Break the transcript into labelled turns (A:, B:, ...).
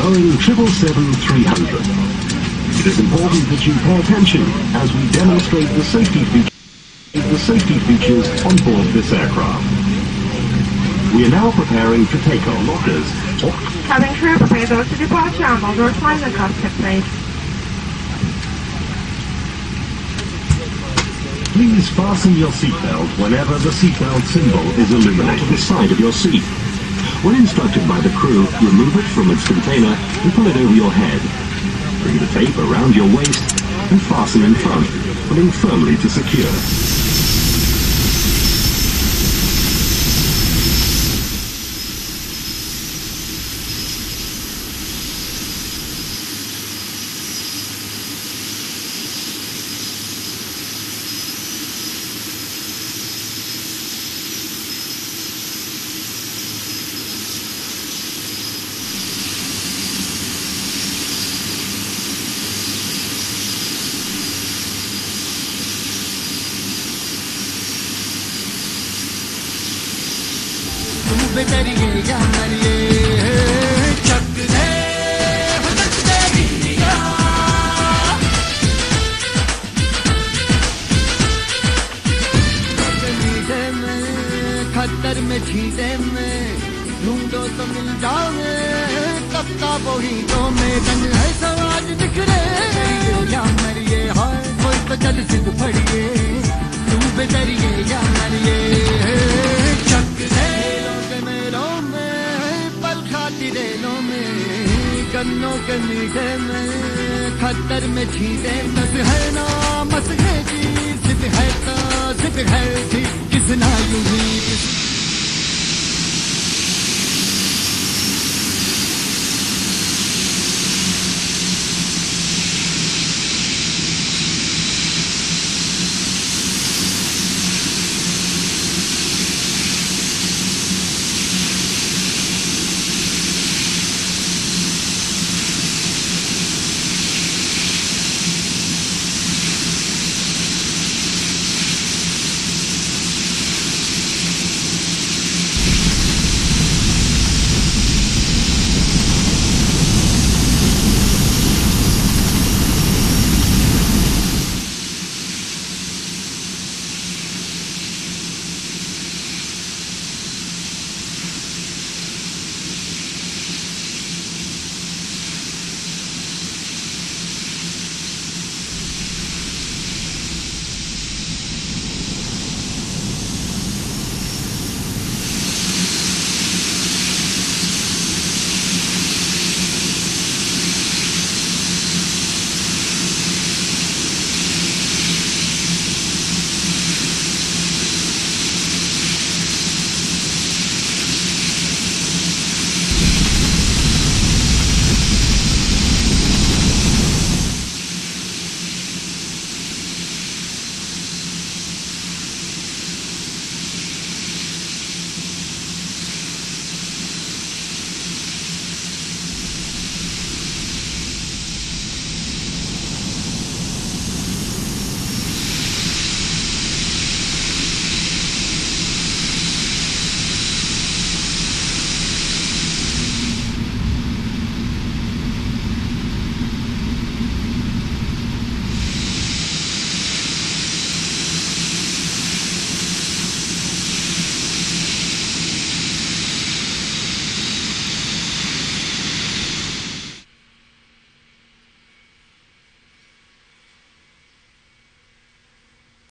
A: Boeing 777-300. It is important that you pay attention as we demonstrate the safety features on board this aircraft. We are now preparing to take our lockers.
B: Cabin crew, prepare those to departure and all doors closed and cockpit, please.
A: Please fasten your seatbelt whenever the seatbelt symbol is illuminated on the side of your seat. When instructed by the crew, remove it from its container and pull it over your head. Bring the tape around your waist and fasten in front, pulling firmly to secure.
C: बेतरिए या मरिए चक दे हिया मीठे में खतर में छीटे में ढूंढो तो मिल जाओगे तब का वही तो में रंग है समाज बिखरे या मरिए हाय कोई तो जल सिद्ध पड़िए तुम बेतरिए या मरिए दिलों में गन्नों के मीठे में खतर में छीटे मत है ना मत है जी जिद है तो जिद है जी किसना यूं ही